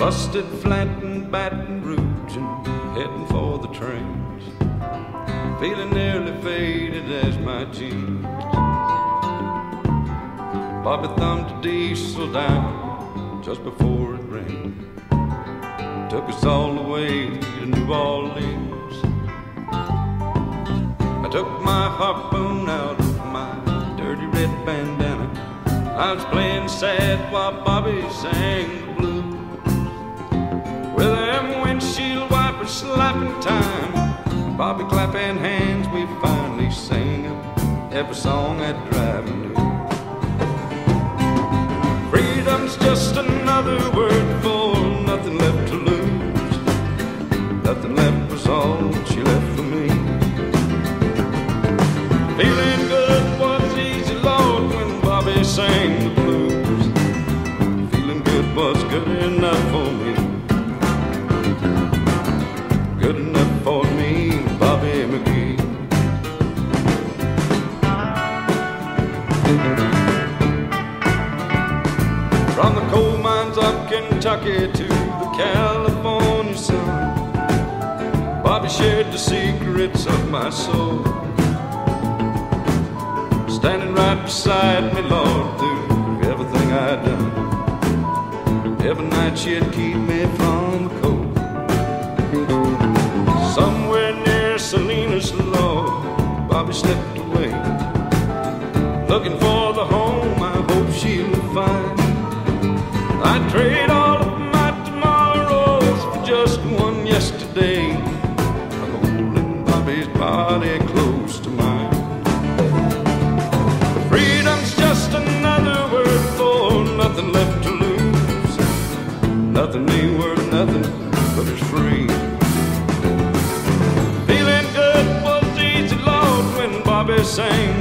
busted flat in Baton Rouge and heading for the trains, feeling nearly faded as my jeans. Bobby thumbed the diesel down just before it rained, took us all the way to New Orleans. I took my harpoon out of my dirty red bandana. I was playing sad while Bobby sang the blues. With them windshield wipers slapping time, Bobby clapping hands, we finally sang every song that driver knew. Freedom's just another word for nothing left to lose. Nothing left was all she left for me. Feeling good was easy, Lord, when Bobby sang the blues. Feeling good was good enough for me. Good enough for me, Bobby McGee. From the coal mines of Kentucky to the California sun, Bobby shared the secrets of my soul, standing right beside me, Lord, through everything I'd done. Every night she'd keep me from the cold. Somewhere near Salinas, Lord, Bobby slipped away, looking for the home I hope she'll find. I'd trade all of my tomorrows for just one yesterday, holding Bobby's body close to mine. Freedom's just another word for nothing left to lose. Nothing ain't worth nothing but it's free. Feeling good was easy, Lord, when Bobby sang